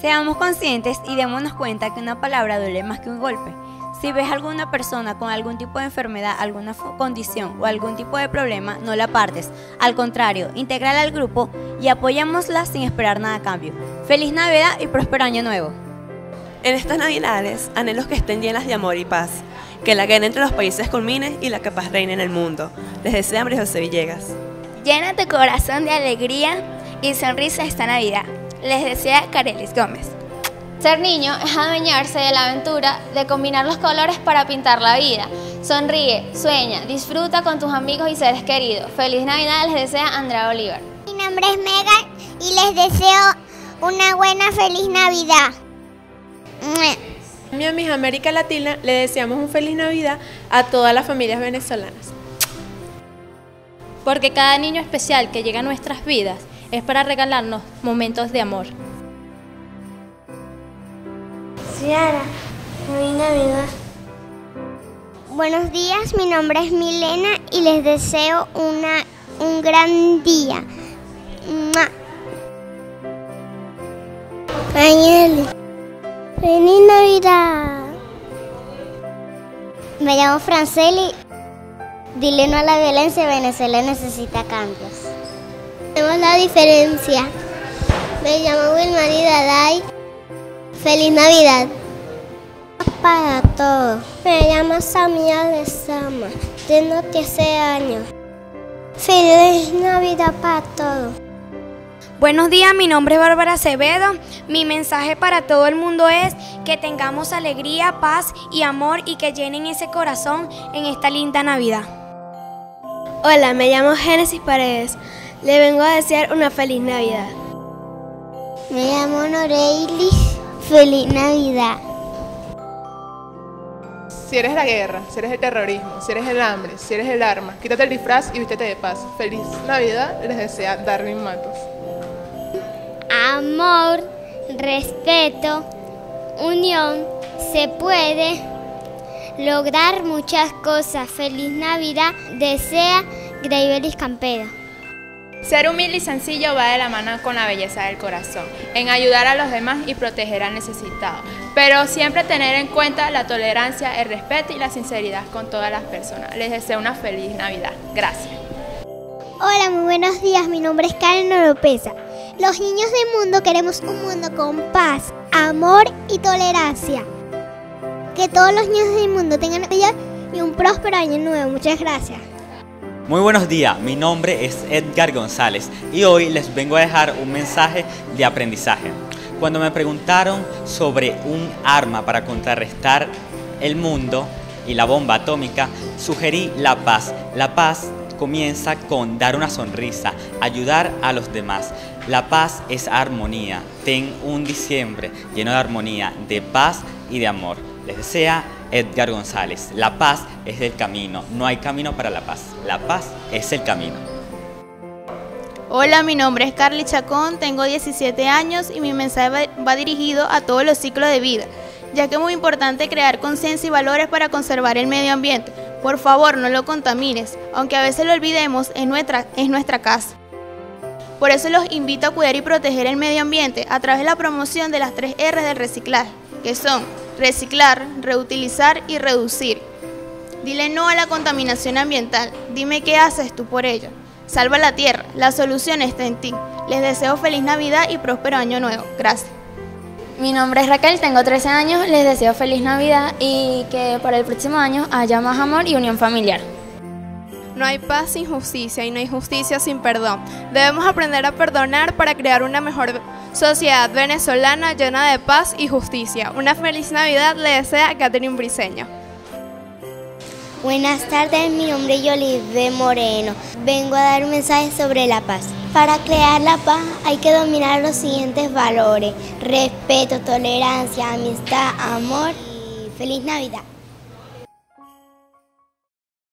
Seamos conscientes y démonos cuenta que una palabra duele más que un golpe. Si ves a alguna persona con algún tipo de enfermedad, alguna condición o algún tipo de problema, no la apartes. Al contrario, intégrala al grupo y apoyémosla sin esperar nada a cambio. ¡Feliz Navidad y próspero Año Nuevo! En estas Navidades, anhelos que estén llenas de amor y paz, que la guerra entre los países culmine y la paz reine en el mundo. Les desea María José Villegas. Llena tu corazón de alegría y sonrisa esta Navidad. Les desea Carelis Gómez. Ser niño es adueñarse de la aventura de combinar los colores para pintar la vida. Sonríe, sueña, disfruta con tus amigos y seres queridos. Feliz Navidad les desea Andrea Bolívar. Mi nombre es Megan y les deseo una buena feliz Navidad. Mi amiga América Latina le deseamos un feliz Navidad a todas las familias venezolanas. Porque cada niño especial que llega a nuestras vidas es para regalarnos momentos de amor. Ciara, feliz Navidad. Buenos días, mi nombre es Milena y les deseo un gran día. Daniel, feliz Navidad. Me llamo Franceli. Dile no a la violencia, Venezuela necesita cambios. Tenemos la diferencia. Me llamo Wilmary Daday. ¡Feliz Navidad! Para todos. Me llamo Samia de Sama. Tengo 13 años. ¡Feliz Navidad para todos! Buenos días, mi nombre es Bárbara Acevedo. Mi mensaje para todo el mundo es que tengamos alegría, paz y amor y que llenen ese corazón en esta linda Navidad. Hola, me llamo Génesis Paredes. Le vengo a desear una feliz Navidad. Me llamo Noreilis. ¡Feliz Navidad! Si eres la guerra, si eres el terrorismo, si eres el hambre, si eres el arma, quítate el disfraz y vístete de paz. Feliz Navidad les desea Darwin Matos. Amor, respeto, unión, se puede lograr muchas cosas. Feliz Navidad, desea Graybelis Campero. Ser humilde y sencillo va de la mano con la belleza del corazón, en ayudar a los demás y proteger al necesitado, pero siempre tener en cuenta la tolerancia, el respeto y la sinceridad con todas las personas. Les deseo una feliz Navidad. Gracias. Hola, muy buenos días. Mi nombre es Karen Oropesa. Los niños del mundo queremos un mundo con paz, amor y tolerancia. Que todos los niños del mundo tengan Navidad y un próspero año nuevo. Muchas gracias. Muy buenos días, mi nombre es Edgar González y hoy les vengo a dejar un mensaje de aprendizaje. Cuando me preguntaron sobre un arma para contrarrestar el mundo y la bomba atómica, sugerí la paz. La paz comienza con dar una sonrisa, ayudar a los demás. La paz es armonía. Ten un diciembre lleno de armonía, de paz y de amor. Les desea Edgar González. La paz es el camino, no hay camino para la paz. La paz es el camino. Hola, mi nombre es Carly Chacón, tengo 17 años y mi mensaje va dirigido a todos los ciclos de vida, ya que es muy importante crear conciencia y valores para conservar el medio ambiente. Por favor, no lo contamines, aunque a veces lo olvidemos, es nuestra casa. Por eso los invito a cuidar y proteger el medio ambiente a través de la promoción de las 3 R del reciclaje, que son reciclar, reutilizar y reducir. Dile no a la contaminación ambiental. Dime qué haces tú por ello. Salva la tierra. La solución está en ti. Les deseo feliz Navidad y próspero año nuevo. Gracias. Mi nombre es Raquel, tengo 13 años. Les deseo feliz Navidad y que para el próximo año haya más amor y unión familiar. No hay paz sin justicia y no hay justicia sin perdón. Debemos aprender a perdonar para crear una mejor sociedad venezolana llena de paz y justicia. Una feliz Navidad le desea Catherine Briceño. Buenas tardes, mi nombre es Yolive Moreno. Vengo a dar un mensaje sobre la paz. Para crear la paz hay que dominar los siguientes valores: respeto, tolerancia, amistad, amor y feliz Navidad.